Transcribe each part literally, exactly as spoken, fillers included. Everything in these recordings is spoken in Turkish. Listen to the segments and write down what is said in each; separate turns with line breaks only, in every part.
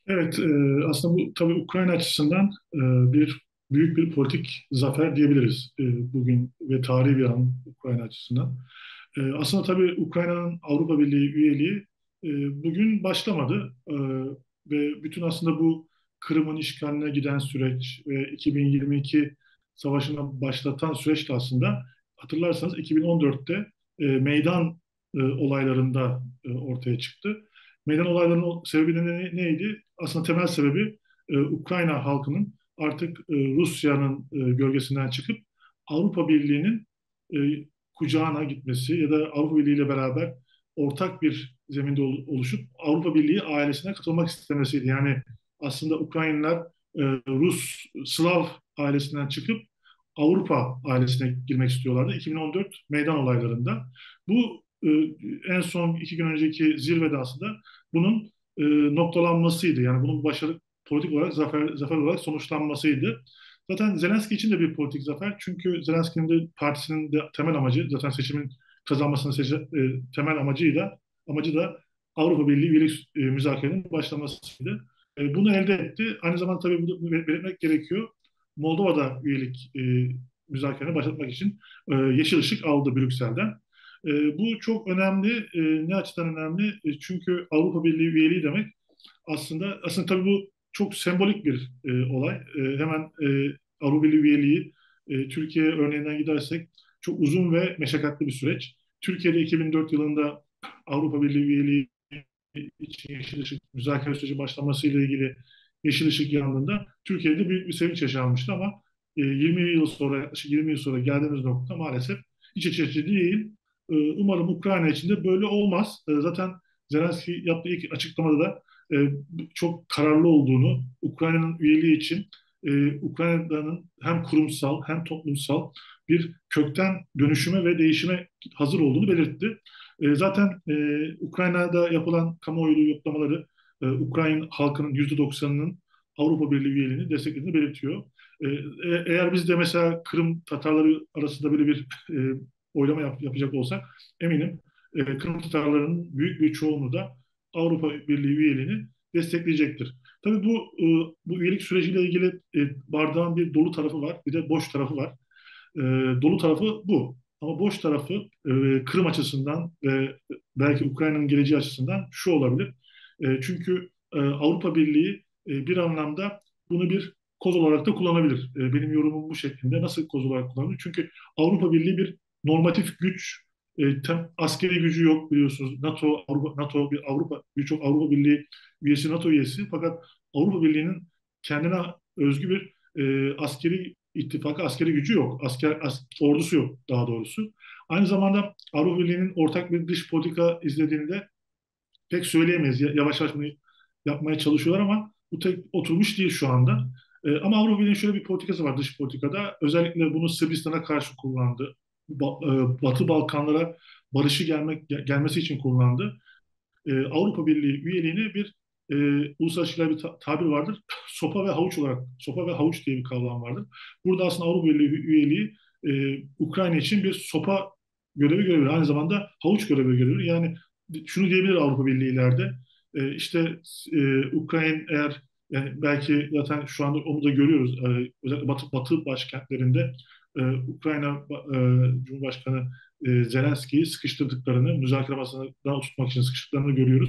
Evet, e, aslında bu tabii Ukrayna açısından e, bir büyük bir politik zafer diyebiliriz e, bugün ve tarihi bir an Ukrayna açısından. E, aslında tabii Ukrayna'nın Avrupa Birliği üyeliği e, bugün başlamadı. E, ve bütün aslında bu Kırım'ın işgaline giden süreç ve iki bin yirmi iki savaşını başlatan süreç de aslında hatırlarsanız iki bin on dörtte e, meydan e, olaylarında e, ortaya çıktı. Meydan olaylarının sebebi ne- neydi? Aslında temel sebebi e, Ukrayna halkının artık e, Rusya'nın e, gölgesinden çıkıp Avrupa Birliği'nin e, kucağına gitmesi ya da Avrupa Birliği ile beraber ortak bir zeminde ol- oluşup Avrupa Birliği ailesine katılmak istemesiydi. Yani aslında Ukraynalılar e, Rus, Slav ailesinden çıkıp Avrupa ailesine girmek istiyorlardı iki bin on dört meydan olaylarında. Bu e, en son iki gün önceki zirvede aslında bunun e, noktalanmasıydı. Yani bunun başarı politik olarak zafer, zafer olarak sonuçlanmasıydı. Zaten Zelenski için de bir politik zafer. Çünkü Zelenski'nin de partisinin de temel amacı zaten seçimin kazanmasının seçe, e, temel amacıyla amacı da Avrupa Birliği üyelik e, müzakerelerinin başlamasıydı. E, bunu elde etti. Aynı zamanda tabii bunu belirtmek gerekiyor. Moldova'da üyelik e, müzakerelerini başlatmak için e, yeşil ışık aldı Brüksel'den. E, bu çok önemli. E, ne açıdan önemli? E, çünkü Avrupa Birliği üyeliği demek aslında aslında tabii bu çok sembolik bir e, olay. E, hemen e, Avrupa Birliği üyeliği e, Türkiye örneğinden gidersek çok uzun ve meşakkatli bir süreç. Türkiye'de iki bin dört yılında Avrupa Birliği üyeliği için yeşil ışık müzakere süreci başlamasıyla ilgili yeşil ışık yandığında Türkiye'de büyük bir sevinç yaşanmıştı ama e, yirmi yıl sonra yaklaşık yirmi yıl sonra geldiğimiz nokta maalesef iç açıcı değil. E, umarım Ukrayna için de böyle olmaz. E, zaten Zelenski yaptığı ilk açıklamada da e, çok kararlı olduğunu, Ukrayna'nın üyeliği için e, Ukrayna'nın hem kurumsal hem toplumsal bir kökten dönüşüme ve değişime hazır olduğunu belirtti. E, zaten e, Ukrayna'da yapılan kamuoyu yoklamaları e, Ukrayna halkının yüzde doksanının Avrupa Birliği üyeliğini desteklediğini belirtiyor. E, e- eğer biz de mesela Kırım Tatarları arasında böyle bir e, oylama yap- yapacak olsak eminim e, Kırım Tatarlarının büyük bir çoğunluğu da Avrupa Birliği üyeliğini destekleyecektir. Tabii bu e, bu üyelik süreciyle ilgili e, bardağın bir dolu tarafı var, bir de boş tarafı var. E, Dolu tarafı bu. Ama boş tarafı e, Kırım açısından ve belki Ukrayna'nın geleceği açısından şu olabilir. E, çünkü e, Avrupa Birliği e, bir anlamda bunu bir koz olarak da kullanabilir. E, benim yorumum bu şeklinde. Nasıl koz olarak kullanabilir? Çünkü Avrupa Birliği bir normatif güç, e, tem, askeri gücü yok biliyorsunuz. NATO, Avrupa, NATO bir Avrupa birçok Avrupa Birliği üyesi, NATO üyesi. Fakat Avrupa Birliği'nin kendine özgü bir e, askeri ittifakı, askeri gücü yok. Asker as, ordusu yok daha doğrusu. Aynı zamanda Avrupa Birliği'nin ortak bir dış politika izlediğini de pek söyleyemeyiz. Yavaş yavaş bunu yapmaya çalışıyorlar ama bu tek oturmuş değil şu anda. E, ama Avrupa Birliği'nin şöyle bir politikası var dış politikada. Özellikle bunu Sırbistan'a karşı kullandı. Ba- e, Batı Balkanlara barışı gelmek gelmesi için kullandı. E, Avrupa Birliği üyeliğini bir e, uluslararası bir ta- tabir vardır. Sopa ve havuç olarak, sopa ve havuç diye bir kavram vardır. Burada aslında Avrupa Birliği üyeliği e, Ukrayna için bir sopa görevi görebilir. Aynı zamanda havuç görevi görebilir. Yani şunu diyebilir Avrupa Birliği ileride. E, işte e, Ukrayna eğer yani belki zaten şu anda onu da görüyoruz. E, özellikle Batı, Batı başkentlerinde e, Ukrayna e, Cumhurbaşkanı e, Zelenski'yi sıkıştırdıklarını, müzakere masasına oturtmak için sıkıştırdıklarını görüyoruz.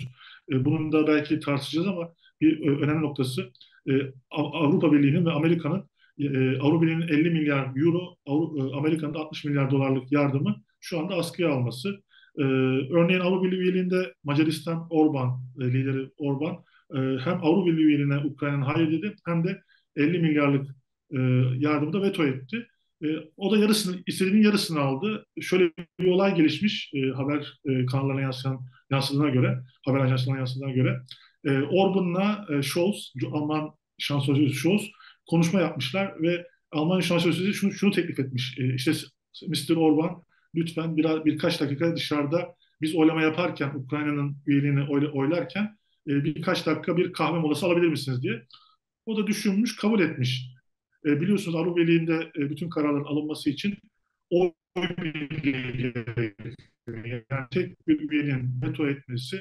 E, bunun da belki tartışacağız ama bir e, önemli noktası e, Avrupa Birliği'nin ve Amerika'nın e, Avrupa Birliği'nin elli milyar euro, Avru- e, Amerika'nın da altmış milyar dolarlık yardımı şu anda askıya alması. E, örneğin Avrupa Birliği üyeliğinde Macaristan Orban, e, lideri Orban e, hem Avrupa Birliği üyeliğine Ukrayna'nın hayır dedi hem de elli milyarlık e, yardımı da veto etti. E, o da yarısını, istediğinin yarısını aldı. Şöyle bir olay gelişmiş e, haber e, kanallarına yansıyan, yansıdığına göre, haber ajanslarına yansıdığına göre. E, Orban'la e, Scholz, Alman şansölye Scholz konuşma yapmışlar ve Alman şansölyesi şunu, şunu teklif etmiş. E, işte mister Orban lütfen biraz birkaç dakika dışarıda biz oylama yaparken, Ukrayna'nın üyeliğini oyla, oylarken e, birkaç dakika bir kahve molası alabilir misiniz diye. O da düşünmüş, kabul etmiş. E, biliyorsunuz Avrupa Birliği'nde e, bütün kararların alınması için oy birliği gerekiyor. Yani tek bir üyenin veto etmesi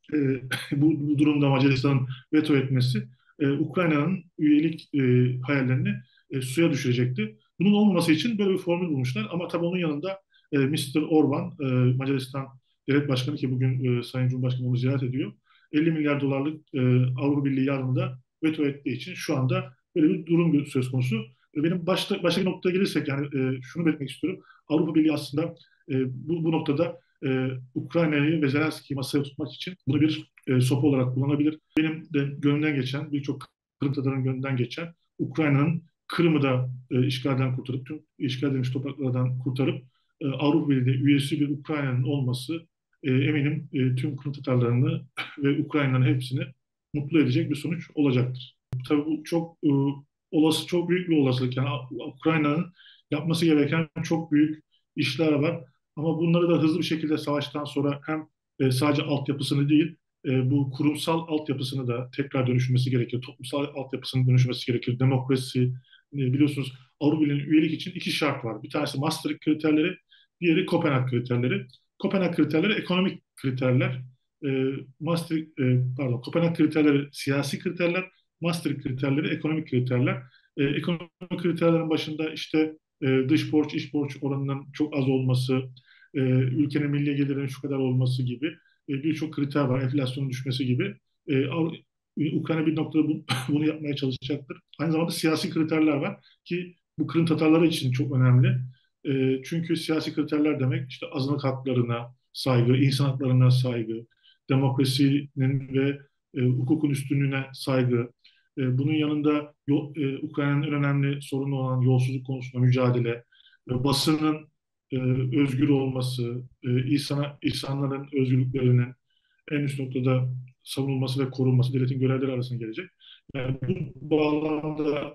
e, bu, bu durumda Macaristan'ın veto etmesi e, Ukrayna'nın üyelik e, hayallerini e, suya düşürecekti. Bunun olmaması için böyle bir formül bulmuşlar. Ama tabii onun yanında e, mister Orban, e, Macaristan Devlet Başkanı ki bugün e, Sayın Cumhurbaşkanı onu ziyaret ediyor. elli milyar dolarlık e, Avrupa Birliği yardımında veto ettiği için şu anda böyle bir durum söz konusu. E, benim başta, başka bir noktaya gelirsek yani e, şunu belirtmek istiyorum. Avrupa Birliği aslında e, bu, bu noktada e, Ukrayna'yı ve Zelenski'yi masaya tutmak için bunu bir e, sopa olarak kullanabilir. Benim de gönlümden geçen, birçok Kırım Tatar'ın gönlünden geçen Ukrayna'nın Kırım'ı da e, işgalden kurtarıp, tüm işgal edilmiş topraklardan kurtarıp e, Avrupa Birliği üyesi bir Ukrayna'nın olması e, eminim e, tüm Kırım Tatarlarını ve Ukrayna'nın hepsini mutlu edecek bir sonuç olacaktır. Tabii bu çok e, olası, çok büyük bir olasılık. Yani Ukrayna'nın yapması gereken çok büyük işler var. Ama bunları da hızlı bir şekilde savaştan sonra hem e, sadece altyapısını değil, e, bu kurumsal altyapısını da tekrar dönüşmesi gerekiyor. Toplumsal altyapısının dönüşmesi gerekiyor. Demokrasi, e, biliyorsunuz Avrupa Birliği'nin üyelik için iki şart var. Bir tanesi Maastricht kriterleri, diğeri Kopenhag kriterleri. Kopenhag kriterleri ekonomik kriterler. E, Maastricht, e, pardon, Kopenhag kriterleri siyasi kriterler, Maastricht kriterleri ekonomik kriterler. E, ekonomik kriterlerin başında işte e, dış borç, iç borç oranının çok az olması, e, ülkenin milli gelirinin şu kadar olması gibi e, birçok kriter var. Enflasyonun düşmesi gibi. E, Ukrayna bir noktada bu, bunu yapmaya çalışacaktır. Aynı zamanda siyasi kriterler var ki bu Kırım Tatarları için çok önemli. E, çünkü siyasi kriterler demek işte azınlık haklarına saygı, insan haklarına saygı, demokrasinin ve e, hukukun üstünlüğüne saygı. E, bunun yanında yol, e, Ukrayna'nın en önemli sorunu olan yolsuzluk konusunda mücadele, e, basının e, özgür olması, e, insan, insanların özgürlüklerinin en üst noktada savunulması ve korunması devletin görevleri arasında gelecek. Yani bu bağlamda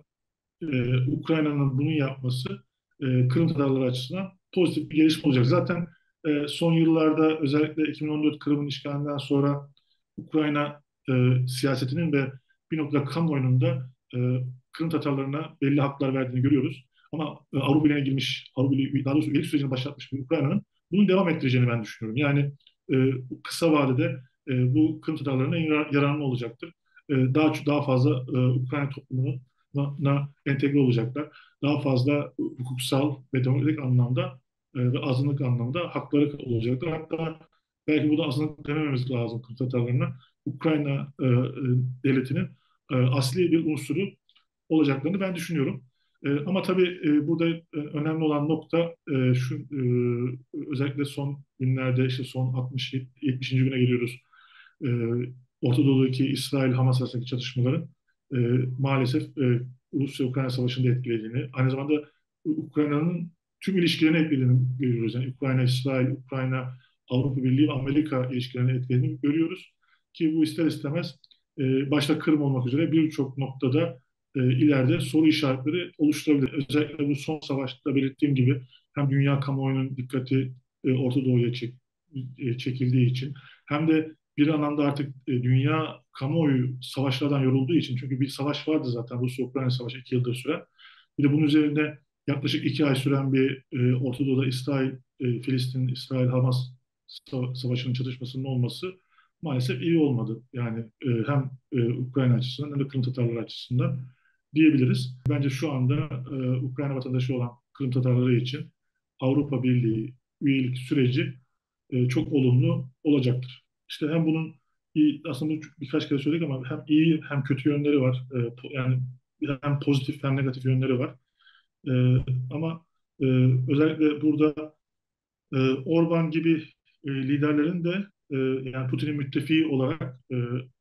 e, Ukrayna'nın bunu yapması e, Kırım Tatarları açısından pozitif bir gelişme olacak. Zaten e, son yıllarda özellikle iki bin on dört Kırım'ın işgalinden sonra Ukrayna e, siyasetinin ve bir noktada kamuoyunun da e, Kırım Tatarlarına belli haklar verdiğini görüyoruz. Ama e, Avrupa Birliği'ne girmiş, Avrupa Birliği, daha doğrusu üyelik sürecini başlatmış bir Ukrayna'nın bunu devam ettireceğini ben düşünüyorum. Yani e, kısa vadede e, bu Kırım Tatarlarına yararlı olacaktır. E, daha daha fazla e, Ukrayna toplumunu na entegre olacaklar. Daha fazla hukuksal ve demokratik anlamda e, ve azınlık anlamda hakları olacaktır. Hatta belki burada azınlık demememiz lazım Kürt Tatarlarına. Ukrayna e, e, devletinin e, asli bir unsuru olacaklarını ben düşünüyorum. E, ama tabii e, burada e, önemli olan nokta e, şu e, özellikle son günlerde işte son altmış yetmişinci güne geliyoruz. E, Orta Doğu'daki İsrail-Hamas arasındaki çatışmaların e, maalesef e, Rusya-Ukrayna savaşını da etkilediğini, aynı zamanda Ukrayna'nın tüm ilişkilerini etkilediğini görüyoruz. Yani Ukrayna-İsrail, Ukrayna-Avrupa Birliği ve Amerika ilişkilerini etkilediğini görüyoruz. Ki bu ister istemez e, başta Kırım olmak üzere birçok noktada e, ileride soru işaretleri oluşturabilir. Özellikle bu son savaşta belirttiğim gibi hem dünya kamuoyunun dikkati e, Orta Doğu'ya çek, e, çekildiği için hem de bir anlamda artık e, dünya kamuoyu savaşlardan yorulduğu için çünkü bir savaş vardı zaten Rusya-Ukrayna savaşı iki yıldır süren. Bir de bunun üzerinde yaklaşık iki ay süren bir e, Orta Doğu'da İsrail, e, Filistin, İsrail-Hamas savaşının çatışmasının olması maalesef iyi olmadı. Yani e, hem e, Ukrayna açısından hem de Kırım Tatarları açısından diyebiliriz. Bence şu anda e, Ukrayna vatandaşı olan Kırım Tatarları için Avrupa Birliği üyelik süreci e, çok olumlu olacaktır. İşte hem bunun iyi, aslında birkaç kere söyledik ama hem iyi hem kötü yönleri var. E, yani hem pozitif hem negatif yönleri var. E, ama e, özellikle burada e, Orban gibi e, liderlerin de e, yani Putin'in müttefiği olarak e,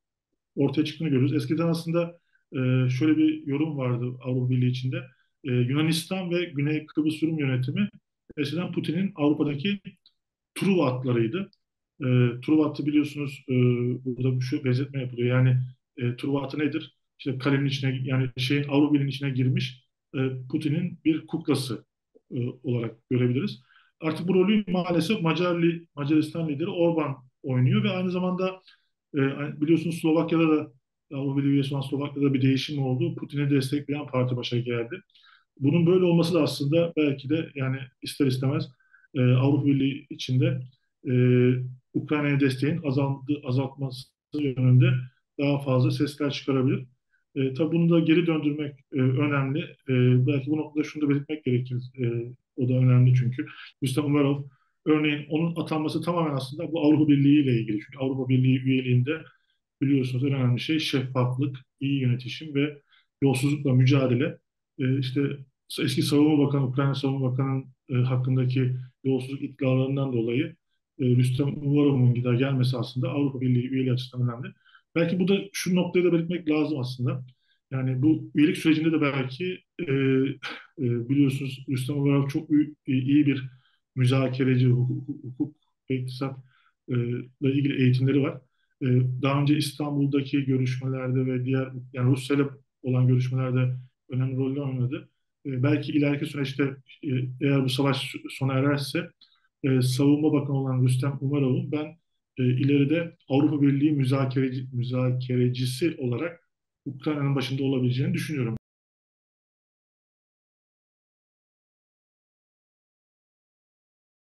ortaya çıktığını görüyoruz. Eskiden aslında e, şöyle bir yorum vardı Avrupa Birliği içinde. E, Yunanistan ve Güney Kıbrıs Rum yönetimi eskiden Putin'in Avrupa'daki Truva atlarıydı. E, Truva atı biliyorsunuz e, burada şu benzetme yapılıyor. Yani e, Truva atı nedir? İşte kalenin içine yani şeyin Avrupa Birliği'nin içine girmiş e, Putin'in bir kuklası e, olarak görebiliriz. Artık bu rolü maalesef Macar, li- Macaristan lideri Orban oynuyor ve aynı zamanda e, biliyorsunuz Slovakya'da da Avrupa Birliği üyesi olan Slovakya'da bir değişim oldu. Putin'i destekleyen parti başa geldi. Bunun böyle olması da aslında belki de yani ister istemez e, Avrupa Birliği içinde e, Ukrayna'ya desteğin azaldı, azaltması yönünde daha fazla sesler çıkarabilir. E, tabii bunu da geri döndürmek e, önemli. E, belki bu noktada şunu da belirtmek gerekir. E, o da önemli çünkü. Rüstem Umerov, örneğin onun atanması tamamen aslında bu Avrupa Birliği ile ilgili. Çünkü Avrupa Birliği üyeliğinde biliyorsunuz en önemli şey şeffaflık, iyi yönetişim ve yolsuzlukla mücadele. E, işte eski Savunma Bakanı, Ukrayna Savunma Bakanı'nın e, hakkındaki yolsuzluk iddialarından dolayı e, Rüstem Umerov'un gider gelmesi aslında Avrupa Birliği üyeliği açısından önemli. Belki bu da şu noktayı da belirtmek lazım aslında. Yani bu üyelik sürecinde de belki e, e, biliyorsunuz Rüstem Umerov çok iyi, iyi bir müzakereci, hukuk, hukuk ve iktisat e, ile ilgili eğitimleri var. E, Daha önce İstanbul'daki görüşmelerde ve diğer yani Rusya'yla olan görüşmelerde önemli roller oynadı. E, belki ileriki süreçte e, eğer bu savaş sona ererse e, Savunma Bakanı olan Rüstem Umerov'un ben e, ileride Avrupa Birliği müzakereci, müzakerecisi olarak Ukrayna'nın başında olabileceğini düşünüyorum.